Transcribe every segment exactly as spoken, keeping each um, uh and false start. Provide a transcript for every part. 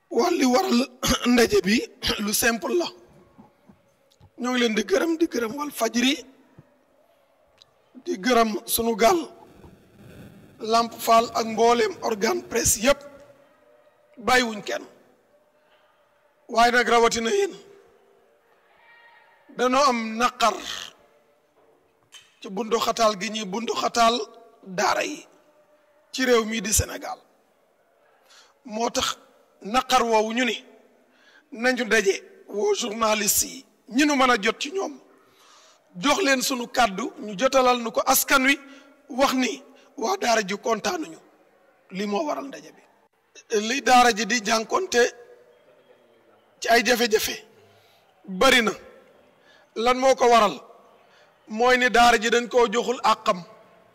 wàlli waral ndaje bi lu simple la ñoo ngi leen di gërëm di gërëm wal fajri di gërëm sunu gaal Lamp Fall ak mbooleem organe presse yépp bàyyiwuñ kenn waaye nag rawatina yéen danoo am naqar ci bundu xataal gi ñuy bundu xataal daara yi ci réew mii di Sénégal moo tax naqar woowu ñu ni nañu daje woo journaliste yi ñi nu mën a jot ci ñoom jox leen sunu kàddu ñu jotalal nu ko askan wi wax ni waa daara ji kontaanuñu lii moo waral ndaje bi li daara ji di jànkonte ci ay jafe-jafe bari na lan moo ko waral mooy ni daara ji dañ koo joxul àqam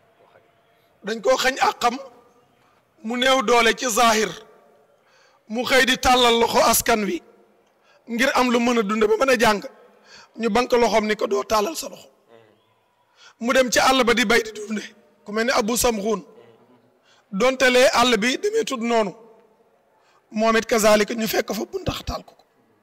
dañ koo xañ àqam mu néew doole ci zahir mu xëy di tàllal loxo askan wi ngir am lu mën a dunde ba mën a jàng ñu bank loxoom ni ko doo tàllal sa loxo mu dem ci àll ba di bay di dunde ku mel ni Abu Samxuun donte lee àll bi demee tudd noonu moom it kazalika ñu fekk fa buntaxataal ko ko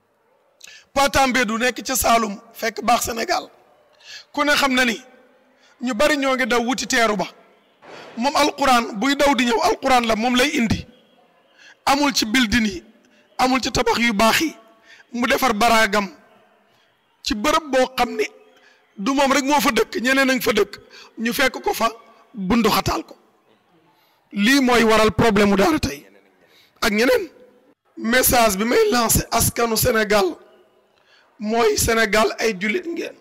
Patambe du nekk ci Saalum fekk baax Sénégal ku ne xam na ni ñu bari ñoo ngi daw wuti teeru ba moom alquran buy daw di ñëw alquran la moom lay indi amul ci building yi amul ci tabax yu baax yi mu defar baraagam ci bërëb boo xam ni du moom rek moo fa dëkk ñeneen a ngi fa dëkk ñu fekk ko fa bundu xataal ko lii mooy waral problème mu daara tey ak ñeneen message bi may lancé askanu Sénégal mooy Sénégal ay jullit ngeen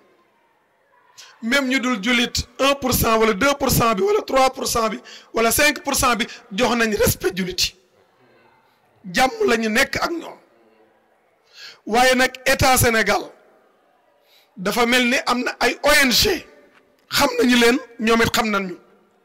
même ñu dul jullit un pour cent wala deux pour cent bi wala trois pour cent bi wala cinq pour cent bi jox nañ respect jullit yi jàmm la ñu nekk ak ñoom waaye nag état Sénégal dafa mel ni am na ay O N G xam nañu leen ñoom it xam nañ ñu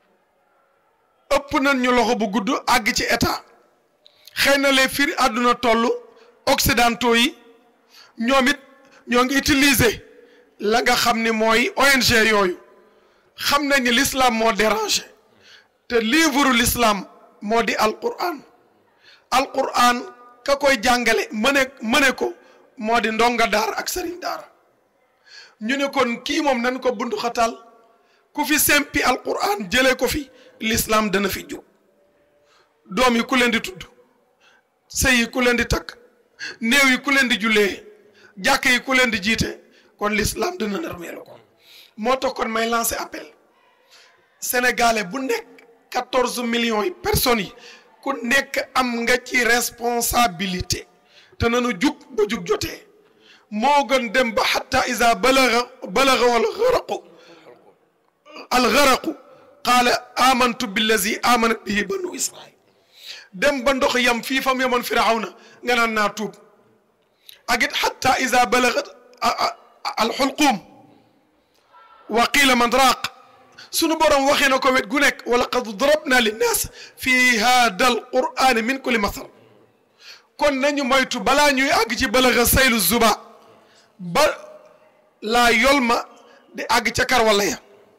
ëpp nañ ñu loxo bu gudd àgg ci état xëy na les firi àdduna toll occidentaux yi ñoom it ñoo ngi utiliser la nga xam ni mooy O N G yooyu xam nañ ni l'islam moo dérangé te livre l'islam moo di alquran alquran ka koy jàngale mëne mëne ko moo di ndonga daara ak sëriñ daara ñu ne kon kii moom nañ ko bundu xatal ku fi sempi alquran jëlee ko fi l'islam dana fi jóg doom yi ku leen di tudd sëy yi ku leen di takk néew yi ku leen di jullee jàkk yi ku leen di jiite kon l'islam dana narmeelu ko moo tax kon may lancer appel sénégalais bu nekk quatorze millions yi personnes yi ku nekk am nga ci responsabilité te nanu jug ba jug jotee moo gën dem ba xatta isa balaga balaga wal garaqu al garaqu qaala amantu billazi amanat bihi banu israil dem ba ndox yam fii fam yamoon firawna nga naan naa tuub ak it xatta isa balagat al xulquum wa qiila man raaq sunu borom waxee na ko wet gu nekk wa laqad darabna linnaas fi hada al qur'ani min kulli masal kon nañu moytu balaa ñuy àgg ci balaga saylu zuba ba laa yol ma di àgg ca kar wala ya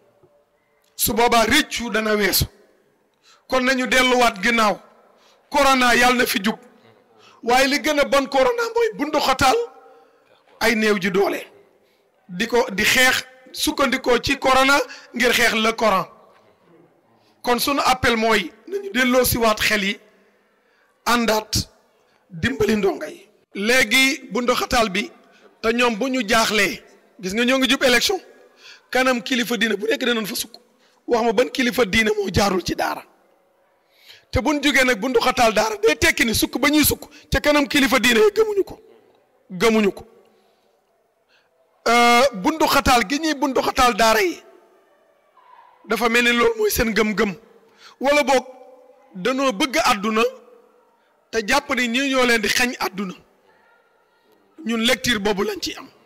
su boobaa réccu dana weesu kon nañu delluwaat ginnaaw corona yàlla na fi jug waaye li gën a bon corona mooy bundu xataal ay néew ji doole di ko di xeex sukkandikoo ci corona ngir xeex le Coran kon sunu appel mooy nañu delloo siwaat xel yi àndaat dimbali ndonga yi léegi bundu xataal bi te ñoom bu ñu jaaxlee gis nga ñoo ngi jub élection kanam kilifa diine bu nekk danañ fa sukk wax ma ban kilifa diine moo jaarul ci daara te buñ jógee nag bundu xataal daara day tekki ni sukk ba ñuy sukk ca kanam kilifa diine yi gëmuñu ko gëmuñu ko bundu xataal gi ñuy bundu xataal daara yi dafa mel ni loolu mooy seen gëm-gëm wala boog danoo bëgg àdduna te jàpp ni ñi ñoo leen di xañ àdduna ñun lecture boobu lañ ci am